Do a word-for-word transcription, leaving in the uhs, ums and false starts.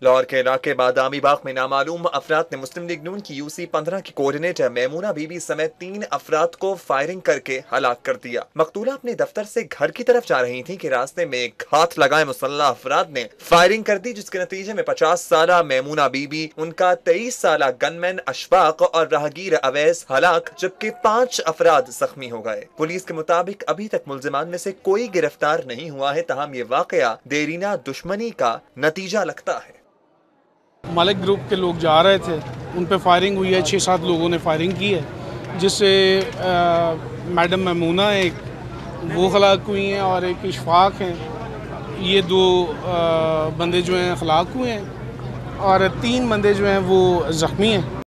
लाहौर के इलाके बादामी बाग में नामालूम अफराद ने मुस्लिम लीग नून की यूसी पंद्रह की कोऑर्डिनेटर मेमूना बीबी समेत तीन अफराद को फायरिंग करके हलाक कर दिया। मकतूला अपने दफ्तर से घर की तरफ जा रही थी कि रास्ते में एक हाथ लगाए मुसल्लह अफराद ने फायरिंग कर दी, जिसके नतीजे में पचास साल मेमूना बीबी, उनका तेईस साल गनमैन अशफाक और राहगीर अवैस हलाक, जबकि पांच अफराद जख्मी हो गए। पुलिस के मुताबिक अभी तक मुल्जिमान में से कोई गिरफ्तार नहीं हुआ है, तहम ये वाकया देरीना दुश्मनी का नतीजा लगता है। मालिक ग्रुप के लोग जा रहे थे, उन पे फायरिंग हुई है। छः सात लोगों ने फायरिंग की है, जिससे मैडम मेमूना एक वो हलाक हुई हैं और एक इशफाक हैं। ये दो आ, बंदे जो हैं हलाक हुए हैं और तीन बंदे जो हैं वो ज़ख्मी हैं।